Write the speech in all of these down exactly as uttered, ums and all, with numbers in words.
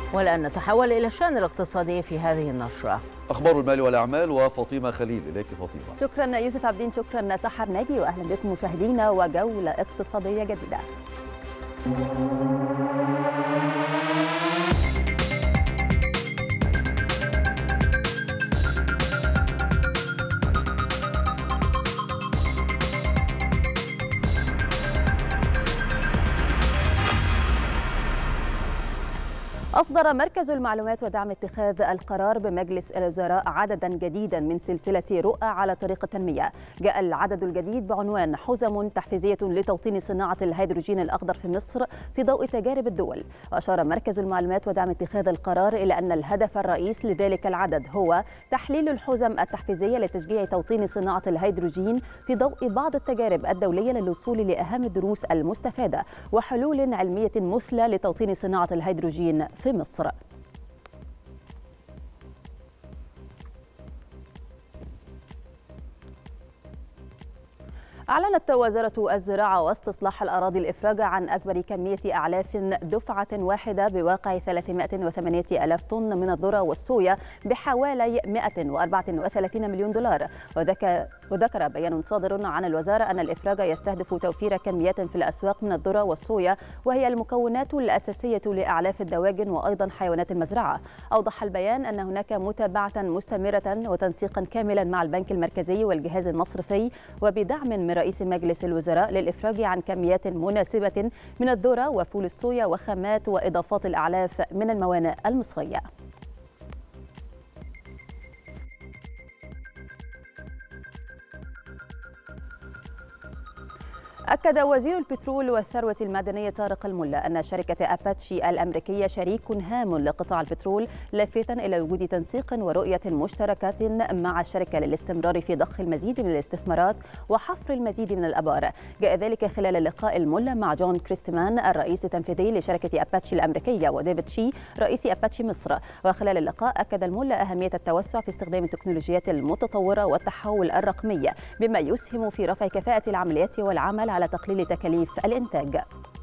والآن نتحول إلى الشأن الاقتصادي في هذه النشرة. أخبار المال والأعمال وفاطمة خليل. إليك فاطمة. شكرا يوسف عبدين، شكرا سحر ناجي، وأهلا بكم مشاهدينا وجولة اقتصادية جديدة. أصدر مركز المعلومات ودعم اتخاذ القرار بمجلس الوزراء عددا جديدا من سلسلة رؤى على طريق التنمية. جاء العدد الجديد بعنوان حزم تحفيزية لتوطين صناعة الهيدروجين الأخضر في مصر في ضوء تجارب الدول. وأشار مركز المعلومات ودعم اتخاذ القرار إلى أن الهدف الرئيس لذلك العدد هو تحليل الحزم التحفيزية لتشجيع توطين صناعة الهيدروجين في ضوء بعض التجارب الدولية للوصول لأهم الدروس المستفادة وحلول علمية مثلى لتوطين صناعة الهيدروجين في مصر. أعلنت وزارة الزراعة واستصلاح الأراضي الإفراج عن أكبر كمية أعلاف دفعة واحدة بواقع ثلاثمائة وثمانية آلاف طن من الذرة والصويا بحوالي مائة وأربعة وثلاثين مليون دولار. وذكر بيان صادر عن الوزارة أن الإفراج يستهدف توفير كميات في الأسواق من الذرة والصويا، وهي المكونات الأساسية لأعلاف الدواجن وأيضا حيوانات المزرعة. أوضح البيان أن هناك متابعة مستمرة وتنسيقا كاملا مع البنك المركزي والجهاز المصرفي وبدعم من رئيس مجلس الوزراء للإفراج عن كميات مناسبة من الذرة وفول الصويا وخامات وإضافات الأعلاف من الموانئ المصرية. أكد وزير البترول والثروة المعدنية طارق الملا أن شركة أباتشي الأمريكية شريك هام لقطاع البترول، لافتا إلى وجود تنسيق ورؤية مشتركة مع الشركة للاستمرار في ضخ المزيد من الاستثمارات وحفر المزيد من الآبار. جاء ذلك خلال لقاء الملا مع جون كريستمان الرئيس التنفيذي لشركة أباتشي الأمريكية وديفيد شي رئيس أباتشي مصر. وخلال اللقاء أكد الملا أهمية التوسع في استخدام التكنولوجيات المتطورة والتحول الرقمي بما يسهم في رفع كفاءة العمليات والعمل على تقليل تكاليف الإنتاج.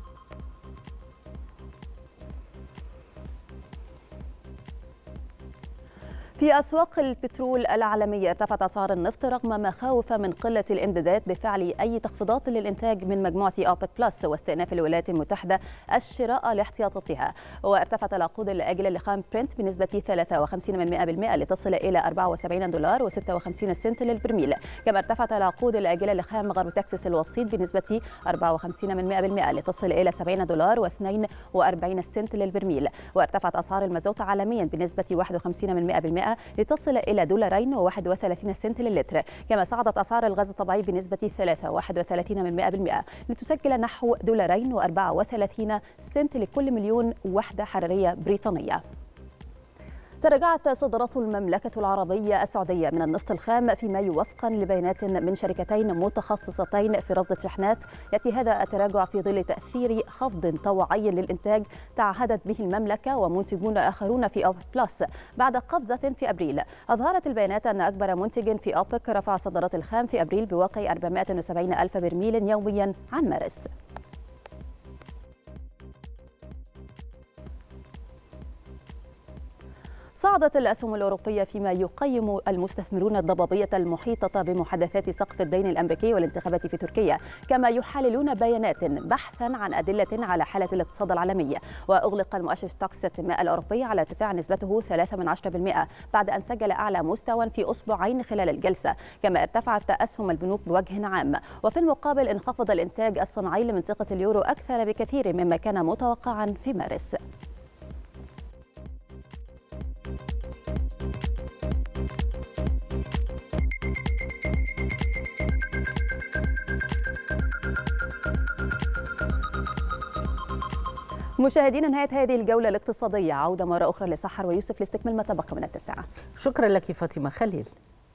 في أسواق البترول العالمية ارتفعت أسعار النفط رغم مخاوف من قلة الإمدادات بفعل أي تخفيضات للإنتاج من مجموعة أوبك بلس واستئناف الولايات المتحدة الشراء لاحتياطاتها. وارتفعت العقود الآجلة لخام برنت بنسبة ثلاثة وخمسين بالمئة لتصل إلى أربعة وسبعين دولار وستة وخمسين سنت للبرميل. كما ارتفعت العقود الآجلة لخام غرب تكساس الوسيط بنسبة أربعة وخمسين بالمئة لتصل إلى سبعين دولار واثنين وأربعين سنت للبرميل. وارتفعت أسعار المازوت عالميا بنسبة واحد وخمسين بالمئة لتصل إلى دولارين وواحد وثلاثين سنت للتر. كما صعدت أسعار الغاز الطبيعي بنسبة ثلاثة وواحد وثلاثين بالمئة لتسجل نحو دولارين وأربعة وثلاثين سنت لكل مليون وحدة حرارية بريطانية. تراجعت صادرات المملكة العربية السعودية من النفط الخام في مايو وفقا لبيانات من شركتين متخصصتين في رصد الشحنات. يأتي هذا التراجع في ظل تأثير خفض طوعي للإنتاج تعهدت به المملكة ومنتجون آخرون في أوبك بلس بعد قفزة في أبريل. أظهرت البيانات أن أكبر منتج في أوبك رفع صادرات الخام في أبريل بواقع أربعمائة وسبعين ألف برميل يوميا عن مارس. صعدت الأسهم الأوروبية فيما يقيم المستثمرون الضبابية المحيطة بمحادثات سقف الدين الأمريكي والانتخابات في تركيا، كما يحللون بيانات بحثا عن أدلة على حالة الاقتصاد العالمي. وأغلق المؤشر ستوكس ستمائة الأوروبي على ارتفاع نسبته ثلاثة من عشرة بالمئة بعد أن سجل أعلى مستوى في أسبوعين خلال الجلسة. كما ارتفعت أسهم البنوك بوجه عام. وفي المقابل انخفض الإنتاج الصناعي لمنطقة اليورو أكثر بكثير مما كان متوقعا في مارس. مشاهدينا، نهاية هذه الجولة الاقتصادية. عودة مرة أخرى لسحر ويوسف لاستكمال ما تبقى من التسعة. شكرا لك فاطمة خليل.